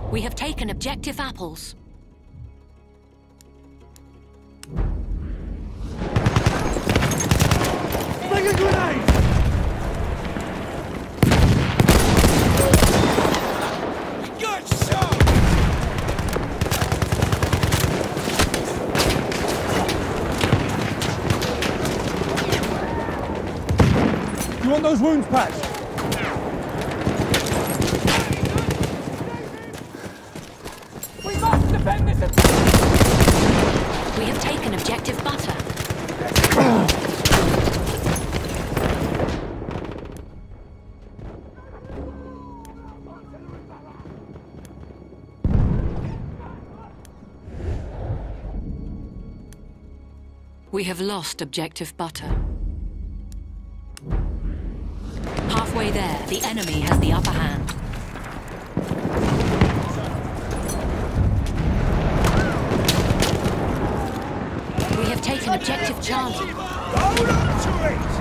We have taken objective apples. Bring a grenade! Good shot! You want those wounds patched? We must defend this objective! We have taken objective butter. We have lost objective butter. Halfway there, the enemy has the upper hand. We have taken objective Charlie. Hold on to it!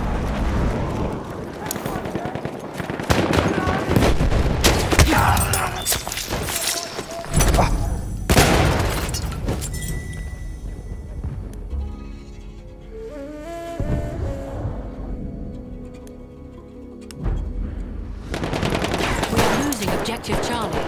We are losing objective Charlie.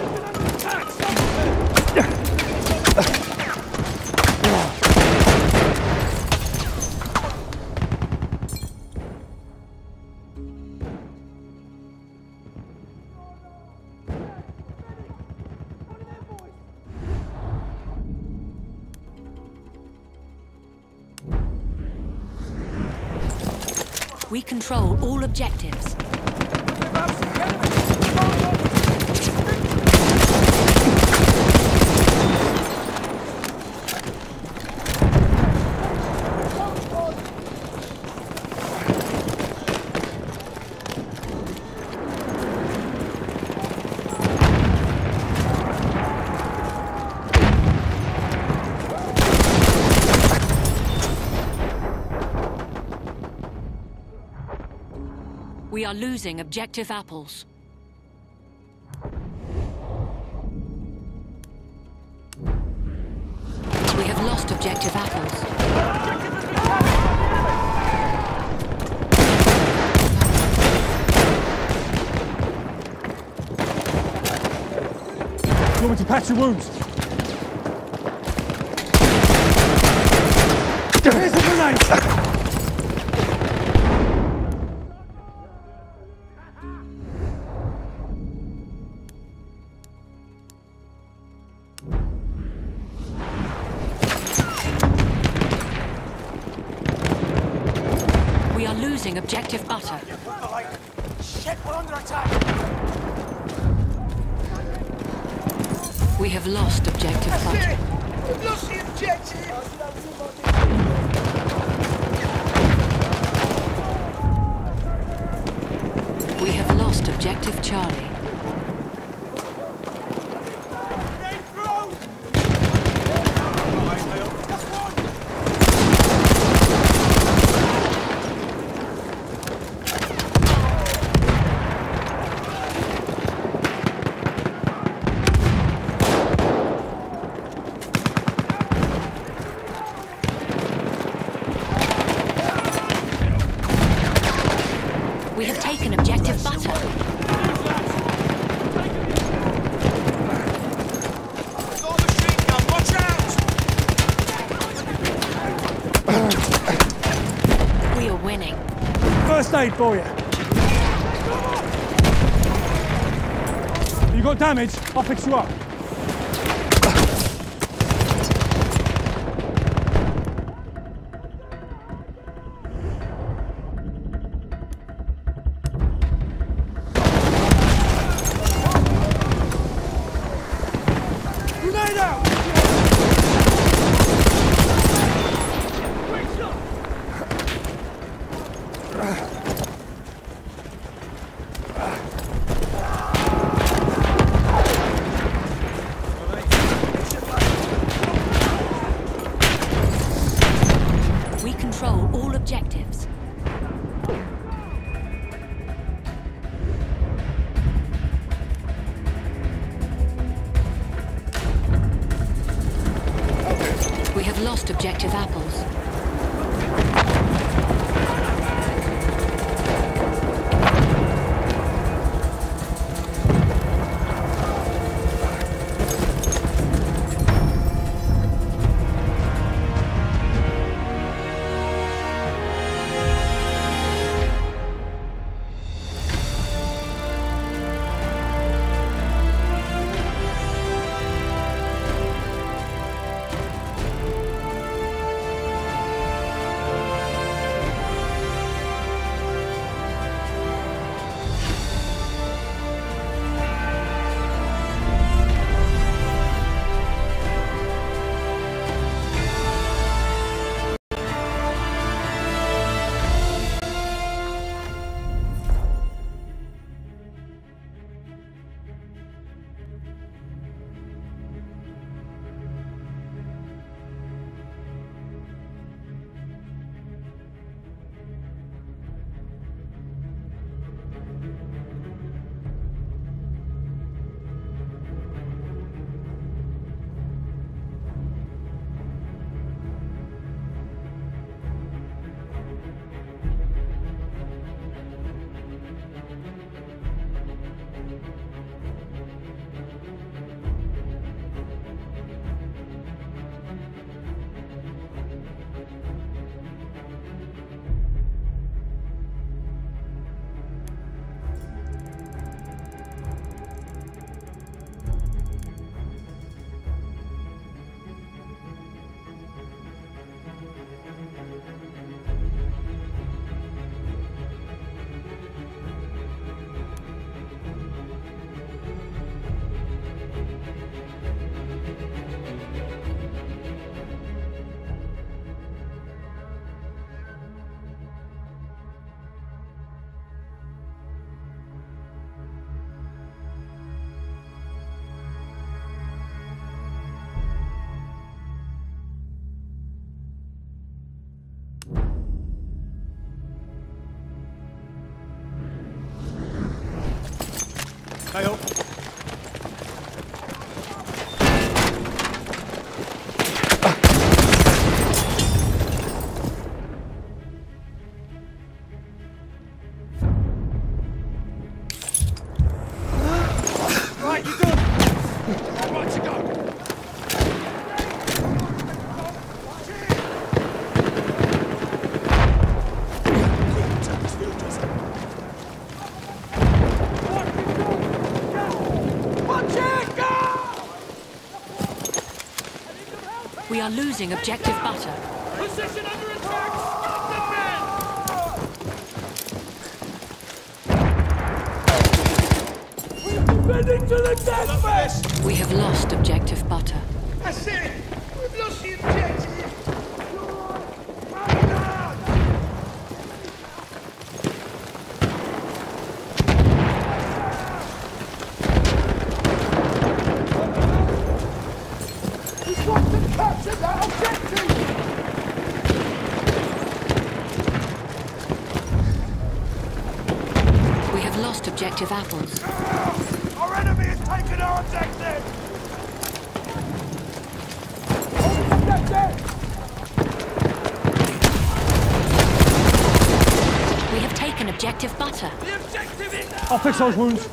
We control all objectives. We are losing objective apples. We have lost objective apples. You want me to patch your wounds? Here's the grenade! We are losing objective butter. Shit, we're under attack! We have lost objective butter. We've lost the objective! We have lost objective Charlie. We have taken objective butter. Got a machine gun, watch out! We are winning. First aid for you. You got damage? I'll fix you up. Grenade out! We control all objectives. objective apples. Hey up. Right, you're done. All right to go. We are losing objective butter. Position under attack! Stop the men! We're defending to the death match! We have lost objective butter. I said it! We've lost the objective! We've got to capture that objective! We have lost objective apples. Our enemy has taken our objective! Hold the objective! We have taken objective butter. The objective is I'll fix those wounds.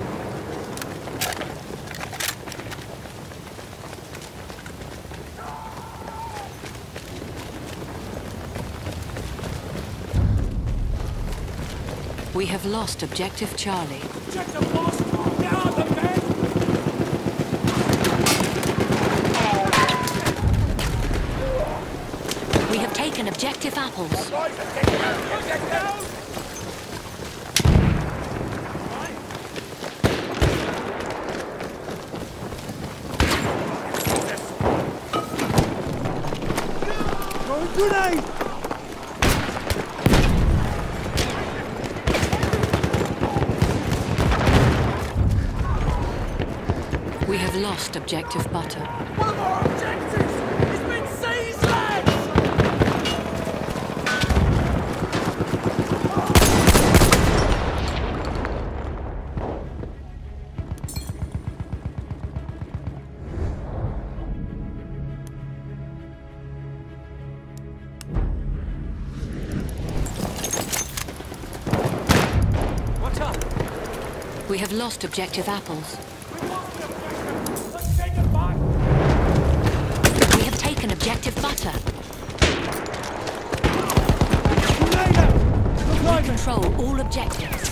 We have lost objective Charlie. objective lost! Down the men! We have taken objective apples. Right, objective down! Throwing grenade! We have lost objective butter. One of our objectives has been seized, lads! We have lost objective apples. Let's take it back. We have taken objective butter. We control all objectives.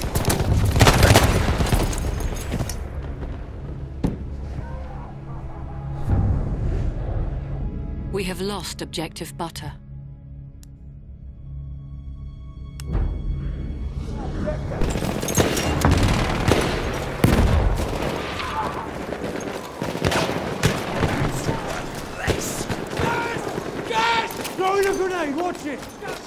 We have lost objective butter. Throwing a grenade, watch it!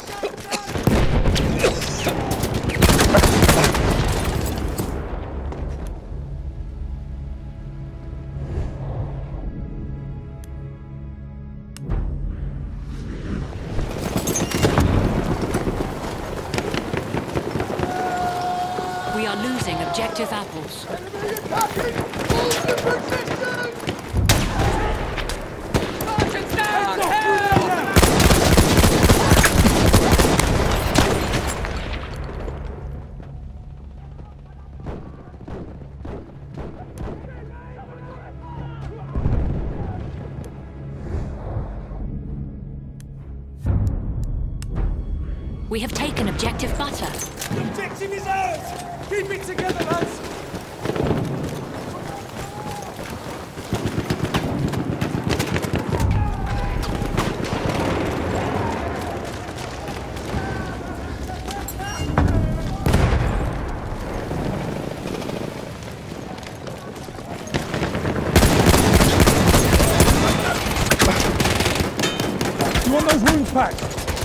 We are losing objective apples. Sergeant's down! We have taken objective butter. Objective is ours! Keep it together, lads! You want those wounds packed?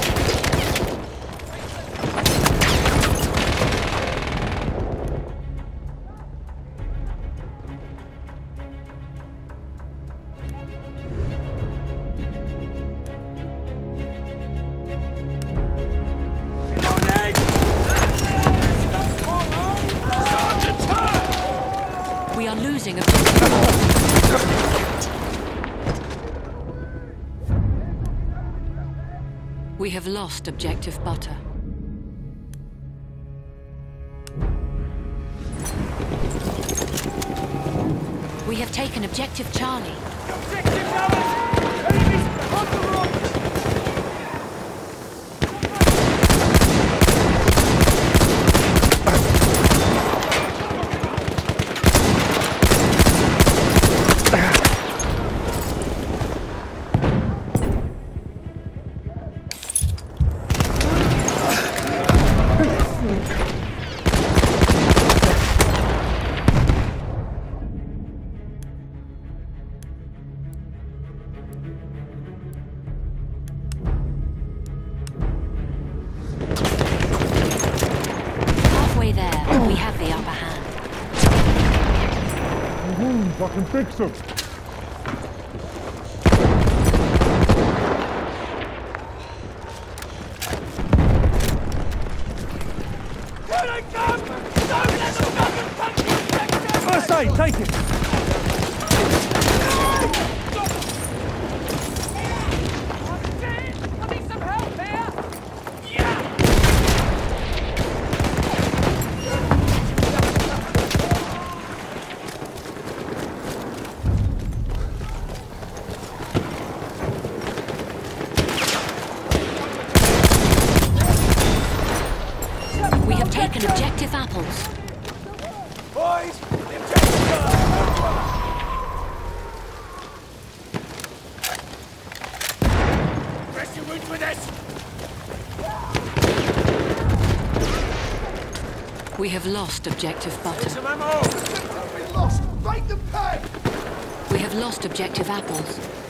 We are losing objective. We have lost objective butter. We have taken objective Charlie. Objective ours! Enemies on the road! Halfway there, we have the upper hand. Wounds, I can fix them. Here they come! Don't let them fucking punch you! First aid, take it! I need some help here! Yeah! We have taken objective apples. Boys, the objective's ours! Rest your wounds with us! We have lost objective butter. Some ammo! We lost! Break the peg! We have lost objective apples.